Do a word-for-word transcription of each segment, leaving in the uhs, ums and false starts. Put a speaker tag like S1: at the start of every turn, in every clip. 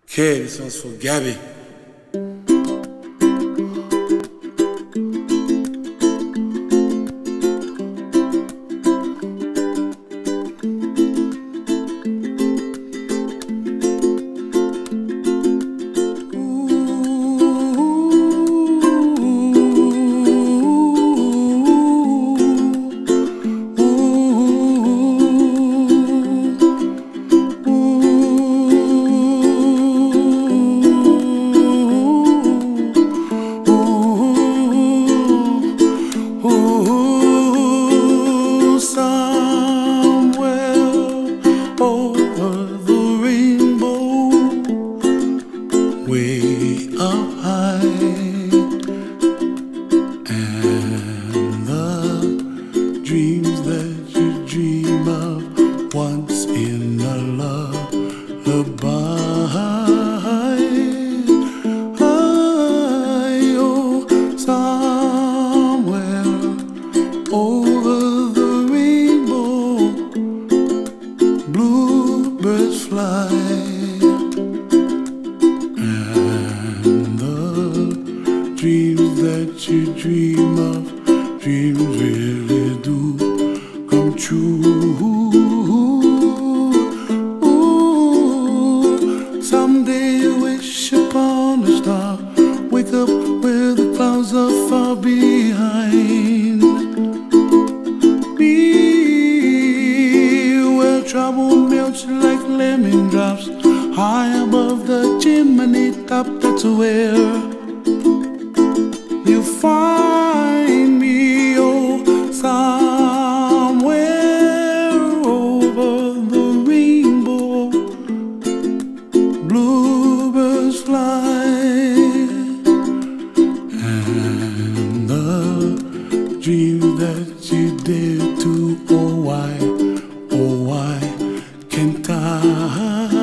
S1: Okay, this one's for Gabby.
S2: Way up high, and the dreams that you dream of once in a lullaby. I, oh, somewhere over the rainbow, bluebirds fly. Dreams that you dream of, dreams really do come true. Ooh, someday you wish upon a star, wake up where the clouds are far behind. Be where trouble melts like lemon drops, high above the chimney top. That's where you find me, oh, somewhere over the rainbow, bluebirds fly, and the dreams that you dare to, oh why, oh why can't I?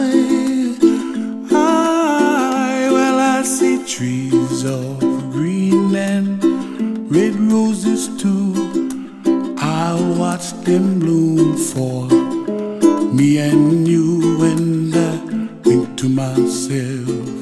S2: I, well, I see trees of green and red roses too. I'll watch them bloom for me and you, and I think to myself,